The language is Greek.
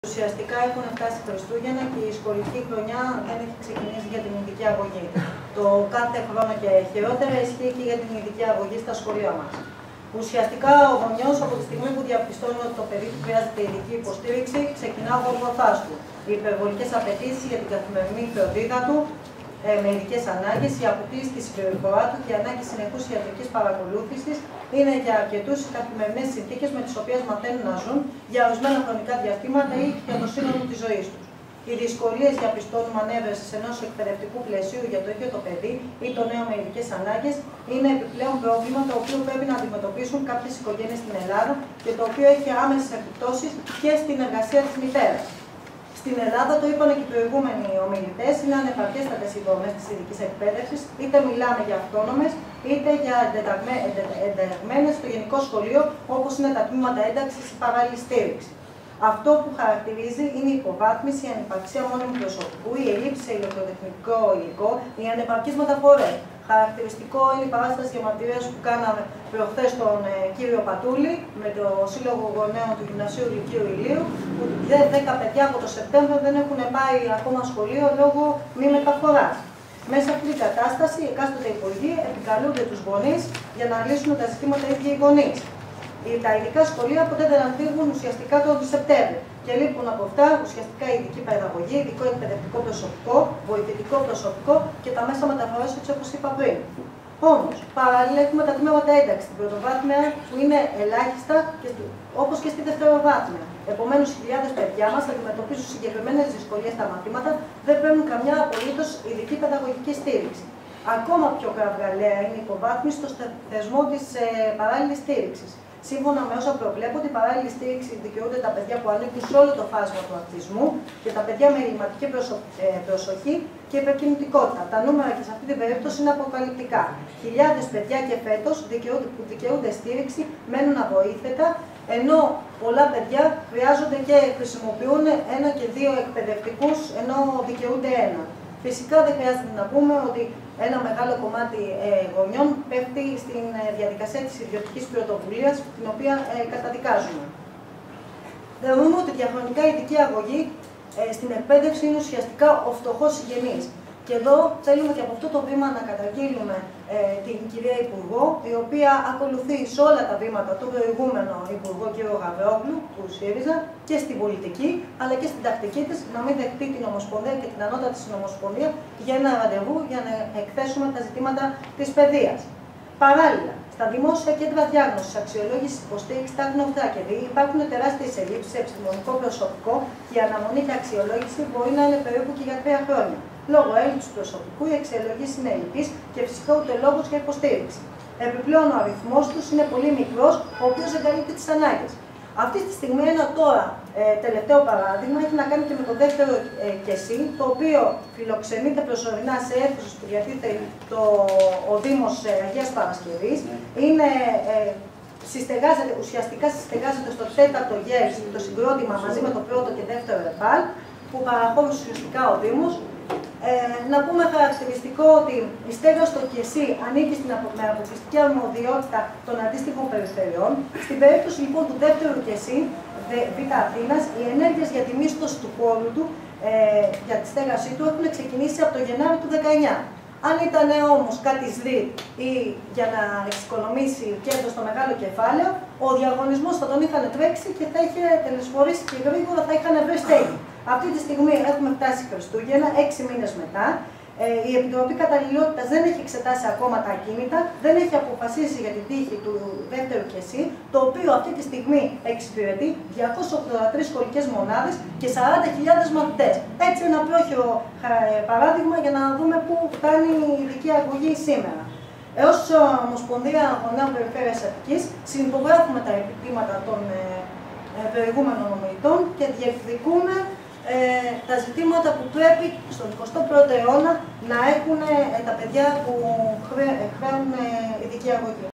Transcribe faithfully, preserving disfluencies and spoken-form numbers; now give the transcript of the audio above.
Ουσιαστικά έχουν φτάσει Χριστούγεννα και η σχολική χρονιά δεν έχει ξεκινήσει για την ειδική αγωγή. Το κάθε χρόνο και χειρότερα ισχύει και για την ειδική αγωγή στα σχολεία μας. Ουσιαστικά ο γονιός από τη στιγμή που διαπιστώνει ότι το παιδί του χρειάζεται ειδική υποστήριξη, ξεκινά από προθάς του. Οι υπερβολικές απαιτήσεις για την καθημερινή φροντίδα του ε, με ειδικές ανάγκες, η αποκλειστική συμπεριφορά του και η ανάγκη συνεχούς ιατρικής παρακολούθησης είναι για αρκετούς οι καθημερινές συνθήκες με τις οποίες μαθαίνουν να ζουν για ορισμένα χρονικά διαστήματα ή για το σύνολο της ζωής τους. Οι δυσκολίες διαπιστώνουμε ανέβρεσης ενός εκπαιδευτικού πλαισίου για το ίδιο το παιδί ή το νέο με ειδικές ανάγκες είναι επιπλέον πρόβλημα το οποίο πρέπει να αντιμετωπίσουν κάποιες οικογένειες στην Ελλάδα και το οποίο έχει άμεσες επιπτώσεις και στην εργασία της μητέρας. Στην Ελλάδα, το είπαν και οι προηγούμενοι ομιλητές, είναι ανεπαρκέστατες οι δομές της ειδικής εκπαίδευσης, είτε μιλάμε για αυτόνομες, είτε για ενταγμένες στο γενικό σχολείο, όπως είναι τα τμήματα ένταξης ή παράλληλη στήριξη. Αυτό που χαρακτηρίζει είναι η υποβάθμιση, η ανυπαρξία μόνιμου προσωπικού, η ελλείψη σε ηλεκτροτεχνικό υλικό, οι ανεπαρκείς μεταφορές. Χαρακτηριστικό είναι η παράσταση διαμαρτυρίας που κάναμε προχθές τον ε, κύριο Πατούλη με το Σύλλογο Γονέων του Γυμνασίου Λυκείου Ηλίου, που δέκα παιδιά από το Σεπτέμβριο δεν έχουν πάει ακόμα σχολείο λόγω μη μεταφοράς. Μέσα σε αυτή την κατάσταση, οι εκάστοτε υπουργοί επικαλούνται τους γονείς για να λύσουν τα ζητήματα ίδιοι οι γονείς. Τα ειδικά σχολεία ποτέ δεν ανοίγουν ουσιαστικά τον Σεπτέμβριο και λείπουν από αυτά ουσιαστικά ειδική παιδαγωγή, ειδικό εκπαιδευτικό προσωπικό, βοηθητικό προσωπικό και τα μέσα μεταφοράς, έτσι όπως είπα πριν. Όμως, παράλληλα έχουμε τα τμήματα ένταξη στην πρωτοβάθμια που είναι ελάχιστα όπως και στη δευτεροβάθμια. Επομένως, χιλιάδες παιδιά μας αντιμετωπίζουν συγκεκριμένες δυσκολίες στα μαθήματα, δεν παίρνουν καμιά απολύτως ειδική παιδαγωγική στήριξη. Ακόμα πιο κραυγαλαία είναι η υποβάθμιση στο θεσμό της ε, παράλληλης στήριξης. Σύμφωνα με όσα προβλέπονται, η παράλληλη στήριξη δικαιούνται τα παιδιά που ανήκουν σε όλο το φάσμα του αυτισμού και τα παιδιά με ελλειμματική προσω... ε, προσοχή και υπερκινητικότητα. Τα νούμερα και σε αυτή την περίπτωση είναι αποκαλυπτικά. Χιλιάδες παιδιά και φέτος που δικαιούνται στήριξη μένουν αβοήθητα, ενώ πολλά παιδιά χρειάζονται και χρησιμοποιούν ένα και δύο εκπαιδευτικούς, ενώ δικαιούνται ένα. Φυσικά δεν χρειάζεται να πούμε ότι ένα μεγάλο κομμάτι ε, γονιών πέφτει στην ε, διαδικασία της ιδιωτικής πρωτοβουλίας, την οποία ε, καταδικάζουμε. Θεωρούμε ότι διαχρονικά η ειδική αγωγή ε, στην εκπαίδευση είναι ουσιαστικά ο φτωχός συγγενής. Και εδώ θέλουμε και από αυτό το βήμα να καταγγείλουμε ε, την κυρία Υπουργό, η οποία ακολουθεί σε όλα τα βήματα του προηγούμενου Υπουργό κ. Γαβρόγλου, του ΣΥΡΙΖΑ, και στην πολιτική, αλλά και στην τακτική της να μην δεχτεί την Ομοσπονδία και την ανώτατη συνομοσπονδία για ένα ραντεβού για να εκθέσουμε τα ζητήματα της παιδείας. Παράλληλα, στα δημόσια κέντρα διάγνωσης, αξιολόγησης, υποστήριξης, τα γνωστά και δι, υπάρχουν τεράστιες ελλείψεις σε επιστημονικό προσωπικό και η αναμονή και αξιολόγηση μπορεί να είναι περίπου και για τρία χρόνια. Λόγω έλλειψης προσωπικού, η αξιολόγηση είναι ελλειπής και φυσικά ούτε λόγος για υποστήριξη. Επιπλέον, ο αριθμός τους είναι πολύ μικρός, ο οποίος δεν καλύπτει τις ανάγκες. Αυτή τη στιγμή, ένα τώρα ε, τελευταίο παράδειγμα έχει να κάνει και με το δεύτερο ε, ΚΕΣΥ, το οποίο φιλοξενείται προσωρινά σε αίθουσες που διατίθεται το, ο Δήμος ε, Αγίας Παρασκευής. Είναι, ε, συστεγάζεται, ουσιαστικά συστεγάζεται στο τέταρτο ΓΕΣ το συγκρότημα μαζί με το πρώτο και δεύτερο ΕΠΑΛ, που παραχώρησε ουσιαστικά ο Δήμος. Ε, να πούμε χαρακτηριστικό ότι η στέγαση στο ΚΕΣΥ ανήκει στην απο, με αποκλειστική αρμοδιότητα των αντίστοιχων περιφερειών. Στην περίπτωση λοιπόν του δεύτερου ΚΕΣΥ, Β' Αθήνας, οι ενέργειες για τη μίσθωση του χώρου του, ε, για τη στέγασή του, έχουν ξεκινήσει από το Γενάρη του δεκαεννιά. Αν ήταν όμως κάτι ΣΔΙΤ ή για να εξοικονομήσει κέρδος στο μεγάλο κεφάλαιο, ο διαγωνισμός θα τον είχαν τρέξει και θα είχε τελεσφορήσει και γρήγορα θα είχαν βρει στέγη. Αυτή τη στιγμή έχουμε φτάσει Χριστούγεννα, έξι μήνες μετά. Ε, η Επιτροπή Καταλληλότητας δεν έχει εξετάσει ακόμα τα ακίνητα, δεν έχει αποφασίσει για την τύχη του δεύτερου ΚΕΣΥ, το οποίο αυτή τη στιγμή εξυπηρετεί διακόσιες ογδόντα τρεις σχολικές μονάδες και σαράντα χιλιάδες μαθητές. Έτσι ένα πρόχειρο παράδειγμα για να δούμε πού φτάνει η ειδική αγωγή σήμερα. Έως Ομοσπονδία Γονέων Περιφέρειας Αττικής συνυπογράφουμε τα επιτήματα των ε, προηγούμενων ομιλητών και διεκδικούμε Ε, τα ζητήματα που πρέπει στον εικοστό πρώτο αιώνα να έχουν ε, τα παιδιά που χρέουν ε, ειδική αγωγή.